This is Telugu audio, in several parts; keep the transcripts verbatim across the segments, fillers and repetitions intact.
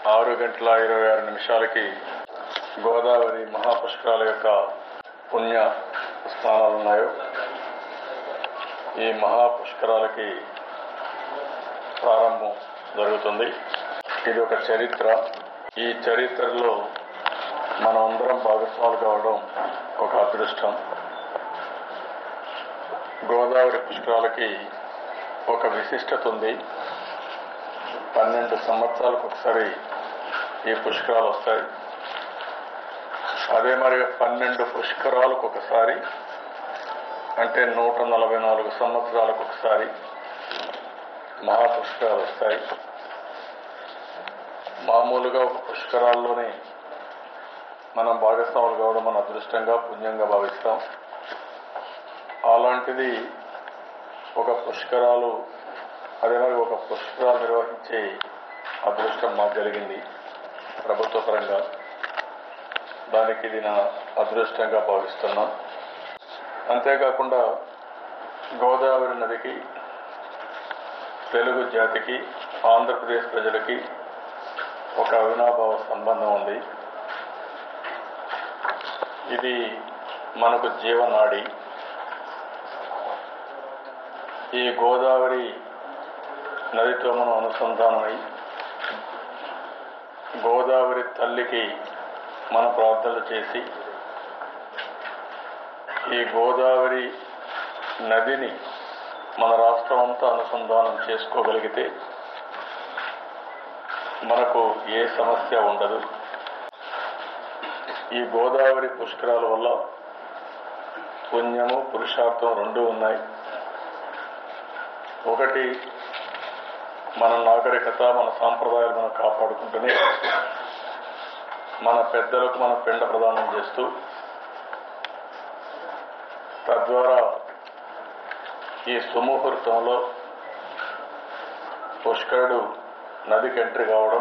ఆరు గంటల ఇరవై ఆరు నిమిషాలకి గోదావరి మహాపుష్కరాల యొక్క పుణ్య స్నానాలు ఉన్నాయో ఈ మహాపుష్కరాలకి ప్రారంభం జరుగుతుంది. ఇది ఒక చరిత్ర. ఈ చరిత్రలో మనం అందరం భాగస్వాములు కావడం ఒక అదృష్టం. గోదావరి పుష్కరాలకి ఒక విశిష్టత ఉంది. పన్నెండు సంవత్సరాలకు ఒకసారి ఈ పుష్కరాలు వస్తాయి. అదే మరి పన్నెండు పుష్కరాలకు ఒకసారి అంటే నూట నలభై నాలుగు సంవత్సరాలకు ఒకసారి మహాపుష్కరాలు వస్తాయి. మామూలుగా ఒక పుష్కరాల్లోనే మనం భాగస్వాములు కావడం మన అదృష్టంగా పుణ్యంగా భావిస్తాం. అలాంటిది ఒక పుష్కరాలు అదే మరి ఒక పుష్కరాలు నిర్వహించే అదృష్టం మాకు జరిగింది ప్రభుత్వ పరంగా. దానికి ఇది నా అదృష్టంగా భావిస్తున్నా. అంతేకాకుండా గోదావరి నదికి, తెలుగు జాతికి, ఆంధ్రప్రదేశ్ ప్రజలకి ఒక అవినాభావ సంబంధం ఉంది. ఇది మనకు జీవనాడి. ఈ గోదావరి నదితో మనం అనుసంధానమై గోదావరి తల్లికి మన ప్రార్థనలు చేసి ఈ గోదావరి నదిని మన రాష్ట్రం అంతా అనుసంధానం చేసుకోగలిగితే మనకు ఏ సమస్య ఉండదు. ఈ గోదావరి పుష్కరాల వల్ల పుణ్యము పురుషార్థం రెండూ ఉన్నాయి. ఒకటి, మన నాగరికత, మన సాంప్రదాయాలు మనం కాపాడుకుంటూనే మన పెద్దలకు మన పిండ ప్రదానం చేస్తూ తద్వారా ఈ సుముహూర్తంలో పుష్కరుడు నదికి ఎంట్రీ కావడం,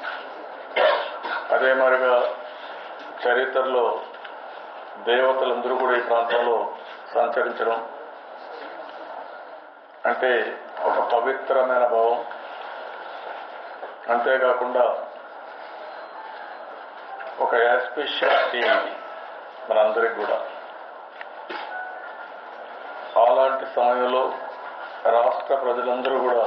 అదే మరిగా చరిత్రలో దేవతలందరూ కూడా ఈ ప్రాంతంలో సంచరించడం అంటే ఒక పవిత్రమైన భావం. అంతేకాకుండా ఒక యాస్పిషియస్ టీమ్ మనందరికి కూడా. అలాంటి సమయంలో రాష్ట్ర ప్రజలందరూ కూడా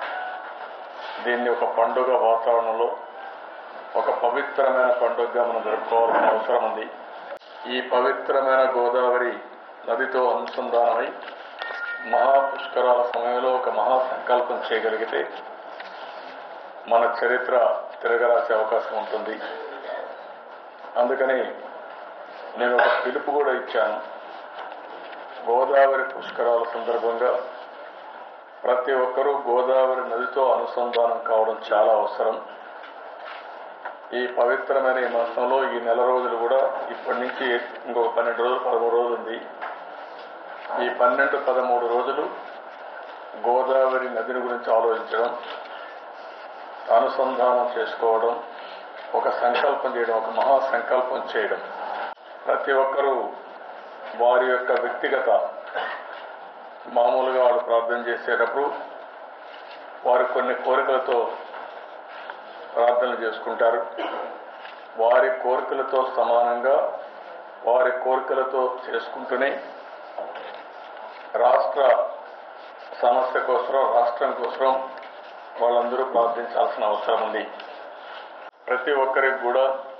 దీన్ని ఒక పండుగ వాతావరణంలో ఒక పవిత్రమైన పండుగగా మనం జరుపుకోవాల్సిన అవసరం ఉంది. ఈ పవిత్రమైన గోదావరి నదితో అనుసంధానమై మహాపుష్కరాల సమయంలో ఒక మహాసంకల్పం చేయగలిగితే మన చరిత్ర తిరగరాసే అవకాశం ఉంటుంది. అందుకని నేను ఒక పిలుపు కూడా ఇచ్చాను. గోదావరి పుష్కరాల సందర్భంగా ప్రతి ఒక్కరూ గోదావరి నదితో అనుసంధానం కావడం చాలా అవసరం. ఈ పవిత్రమైన ఈ మాసంలో ఈ నెల రోజులు కూడా ఇప్పటి నుంచి ఇంకొక పన్నెండు రోజులు పదమూడు రోజులు ఉంది. ఈ పన్నెండు పదమూడు రోజులు గోదావరి నదిని గురించి ఆలోచించడం, అనుసంధానం చేసుకోవడం, ఒక సంకల్పం చేయడం, ఒక మహా సంకల్పం చేయడం. ప్రతి ఒక్కరూ వారి యొక్క వ్యక్తిగత మామూలుగా వాళ్ళు ప్రార్థన చేసేటప్పుడు వారు కొన్ని కోరికలతో ప్రార్థనలు చేసుకుంటారు. వారి కోరికలతో సమానంగా వారి కోరికలతో చేసుకుంటూనే రాష్ట్ర సమస్య కోసం, రాష్ట్రం కోసం వాళ్ళందరూ ప్రార్థించాల్సిన అవసరం ఉంది. ప్రతి ఒక్కరికి కూడా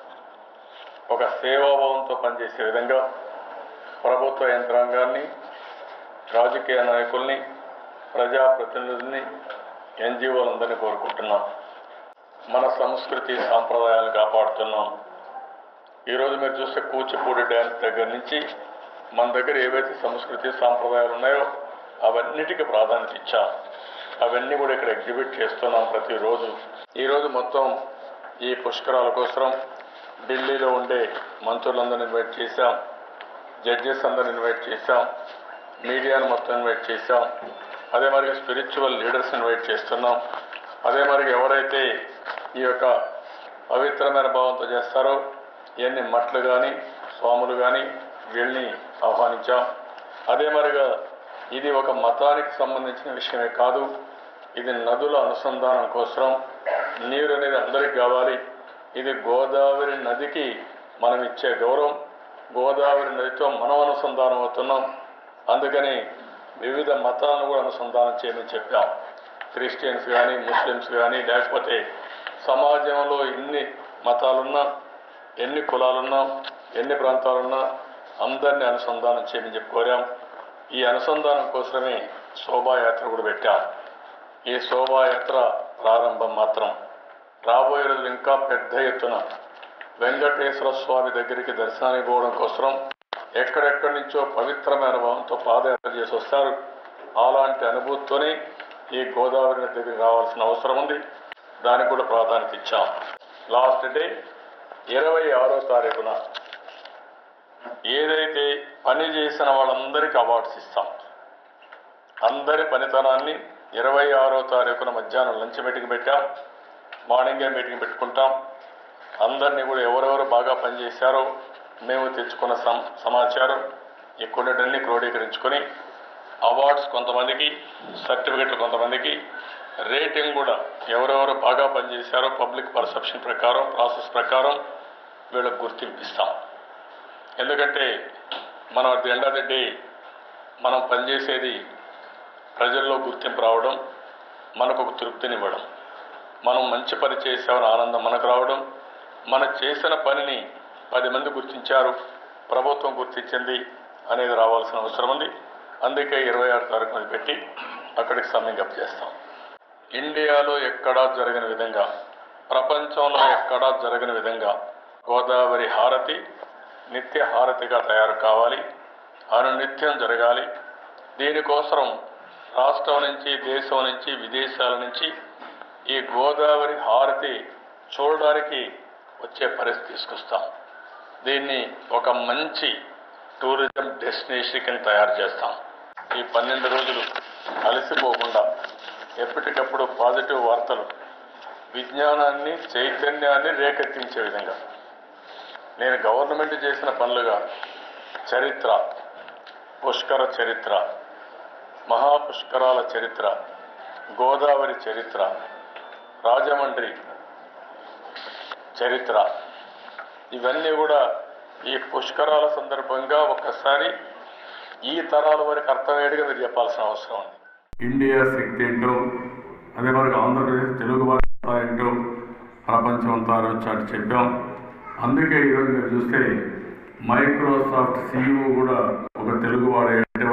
ఒక సేవాభావంతో పనిచేసే విధంగా ప్రభుత్వ యంత్రాంగాన్ని, రాజకీయ నాయకుల్ని, ప్రజాప్రతినిధుల్ని, ఎన్జిఓలందరినీ కోరుకుంటున్నాం. మన సంస్కృతి సాంప్రదాయాలను కాపాడుతున్నాం. ఈరోజు మీరు చూస్తే కూచిపూడి డ్యాన్స్ దగ్గర నుంచి మన దగ్గర ఏవైతే సంస్కృతి సాంప్రదాయాలు ఉన్నాయో అవన్నిటికీ ప్రాధాన్యత ఇచ్చాం. అవన్నీ కూడా ఇక్కడ ఎగ్జిబిట్ చేస్తున్నాం ప్రతిరోజు. ఈరోజు మొత్తం ఈ పుష్కరాల కోసం ఢిల్లీలో ఉండే మంత్రులందరినీ ఇన్వైట్ చేశాం, జడ్జెస్ అందరిని ఇన్వైట్ చేశాం, మీడియాను మొత్తం ఇన్వైట్ చేశాం. అదే మరి స్పిరిచువల్ లీడర్స్ ఇన్వైట్ చేస్తున్నాం. అదే మరి ఎవరైతే ఈ యొక్క పవిత్రమైన భావంతో చేస్తారో ఇవన్నీ మట్లు కానీ స్వాములు కానీ వీళ్ళని ఆహ్వానించాం. అదే మరిగా ఇది ఒక మతానికి సంబంధించిన విషయమే కాదు, ఇది నదుల అనుసంధానం కోసం నీరు అనేది అందరికి కావాలి. ఇది గోదావరి నదికి మనం ఇచ్చే గౌరవం. గోదావరి నదితో మనం అనుసంధానం అవుతున్నాం. అందుకని వివిధ మతాలను కూడా అనుసంధానం చేయమని చెప్పాం. క్రిస్టియన్స్ కానీ, ముస్లిమ్స్ కానీ, లేకపోతే సమాజంలో ఎన్ని మతాలున్నా, ఎన్ని కులాలున్నా, ఎన్ని ప్రాంతాలున్నా అందరినీ అనుసంధానం చేయమని చెప్పి కోరాం. ఈ అనుసంధానం కోసమే శోభాయాత్ర కూడా పెట్టాం. ఈ శోభాయాత్ర ప్రారంభం మాత్రం. రాబోయే రోజులు ఇంకా పెద్ద ఎత్తున వెంకటేశ్వర స్వామి దగ్గరికి దర్శనానికి పోవడం కోసం ఎక్కడెక్కడి నుంచో పవిత్రమైన భావంతో పాదయాత్ర చేసి వస్తారు. అలాంటి అనుభూతితోనే ఈ గోదావరి నది దగ్గరికి రావాల్సిన అవసరం ఉంది. దానికి కూడా ప్రాధాన్యత ఇచ్చాం. లాస్ట్ డే ఇరవై ఆరో తారీఖున ఏదైతే పని చేసిన వాళ్ళందరికీ అవార్డ్స్ ఇస్తాం. అందరి పనితనాన్ని ఇరవై ఆరో తారీఖున మధ్యాహ్నం లంచ్ మీటింగ్ పెట్టాం. మార్నింగే మీటింగ్ పెట్టుకుంటాం. అందరినీ కూడా ఎవరెవరు బాగా పనిచేశారో మేము తెచ్చుకున్న సమాచారం ఈ కొన్నిటిని క్రోడీకరించుకొని అవార్డ్స్ కొంతమందికి, సర్టిఫికెట్లు కొంతమందికి, రేటింగ్ కూడా ఎవరెవరు బాగా పనిచేశారో పబ్లిక్ పర్సెప్షన్ ప్రకారం, ప్రాసెస్ ప్రకారం వీళ్ళకు గుర్తింపిస్తాం. ఎందుకంటే మనం at the end of the day మనం పనిచేసేది ప్రజల్లో గుర్తింపు రావడం, మనకు ఒక తృప్తినివ్వడం, మనం మంచి పని చేసామని ఆనందం మనకు రావడం, మనం చేసిన పనిని పది మంది గుర్తించారు, ప్రభుత్వం గుర్తించింది అనేది రావాల్సిన అవసరం ఉంది. అందుకే ఇరవై ఆరు తారీఖున పెట్టి అక్కడికి సమ్మింగ్ అప్ చేస్తాం. ఇండియాలో ఎక్కడా జరగని విధంగా, ప్రపంచంలో ఎక్కడా జరగని విధంగా గోదావరి హారతి నిత్య హారతిగా తయారు కావాలి, అనునిత్యం జరగాలి. దీనికోసం రాష్ట్రం నుంచి, దేశం నుంచి, విదేశాల నుంచి ఈ గోదావరి హారతి చూడడానికి వచ్చే పరిస్థితి తీసుకొస్తాం. దీన్ని ఒక మంచి టూరిజం డెస్టినేషన్ కింద తయారు చేస్తాం. ఈ పన్నెండు రోజులు అలసిపోకుండా ఎప్పటికప్పుడు పాజిటివ్ వార్తలు, విజ్ఞానాన్ని, చైతన్యాన్ని రేకెత్తించే విధంగా నేను గవర్నమెంట్ చేసిన పనులుగా చరిత్ర, పుష్కర చరిత్ర, మహాపుష్కరాల చరిత్ర, గోదావరి చరిత్ర, రాజమండ్రి చరిత్ర, ఇవన్నీ కూడా ఈ పుష్కరాల సందర్భంగా ఒక్కసారి ఈ తరాల వరకు అర్థమయ్యేట్టుగా మీరు చెప్పాల్సిన అవసరం ఉంది. ఇండియా శక్తి ఏంటో, అదే వరకు ఆంధ్రప్రదేశ్ తెలుగు భాష ఏంటో ప్రపంచం అంతా చాటి చెప్పాం. అందుకే ఈరోజు మీరు చూస్తే మైక్రోసాఫ్ట్ సీఈఓ కూడా ఒక తెలుగువాడే అంటే